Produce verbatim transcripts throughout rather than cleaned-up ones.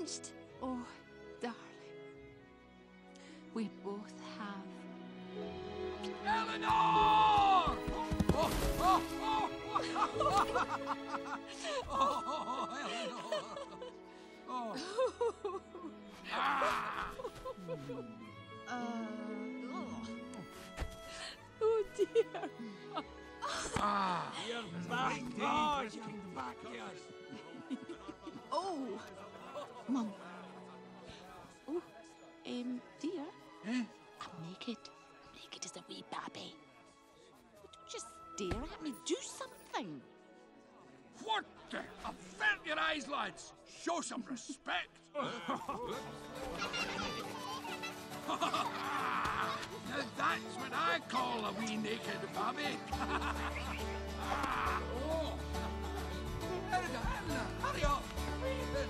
changed. Oh, darling. We both have. Eleanor! Oh, oh, oh, oh, oh, Eleanor! Oh. Ah. Uh, oh. Oh, dear. Ah. You're back. Oh, you're back here. Oh, Mum. Oh, um, dear. Eh? I'm naked. Naked as a wee babby. Don't just stare at me. Do something. What the? Avert your eyes, lads! Show some respect! Now that's what I call a wee naked babby! Oh! Erica, Anna, hurry up! Breathe in.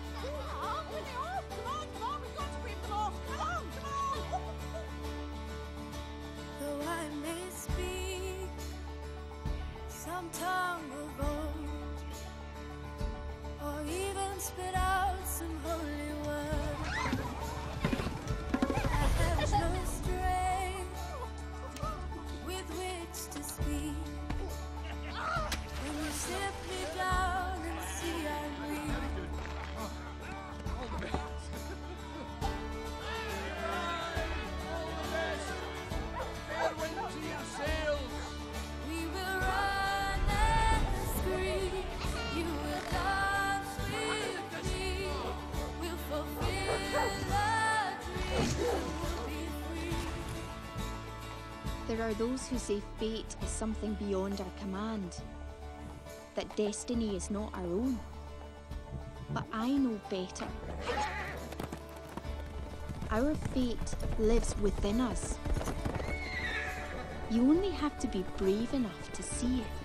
Though I may speak some tongue of old, or even spit out some holy word, I have no strength with which to speak. When you sit me down and see I breathe, All the best. Fair wind to your sails! we will run and scream. You will dance with me. We'll fulfill the dream. We'll be free. There are those who say fate is something beyond our command, that destiny is not our own. But I know better. Our fate lives within us. You only have to be brave enough to see it.